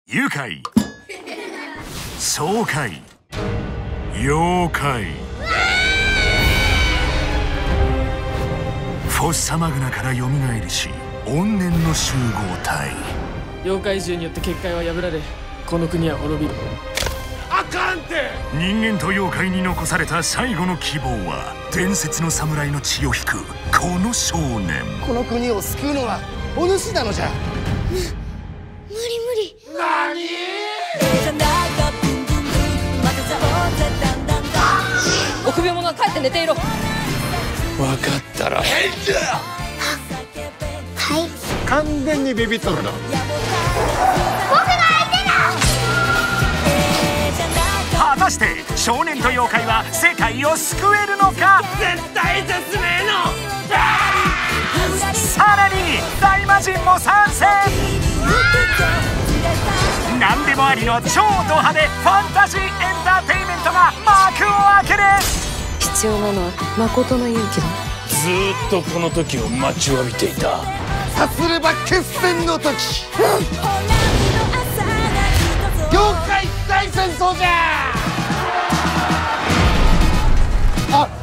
愉快、爽快、妖怪。フォッサマグナから蘇りし怨念の集合体。 妖怪獣によって結界は破られ、この国は滅びる。 あかんて。 人間と妖怪に残された最後の希望は、伝説の侍の血を引くこの少年。 この国を救うのはお主なのじゃ。 無理。 何？ 臆病者は帰って寝ていろ。 分かったら返事だ。 はい。 完全にビビっとるな。 果たして少年と妖怪は世界を救えるのか。 絶対絶命のさらに大魔人も参戦。何でもありの超ド派手ファンタジーエンターテインメントが幕を開ける。 必要なのは誠の勇気だ。 ずーっとこの時を待ちわびていた。さすれば決戦の時。妖怪大戦争じゃ。あっ。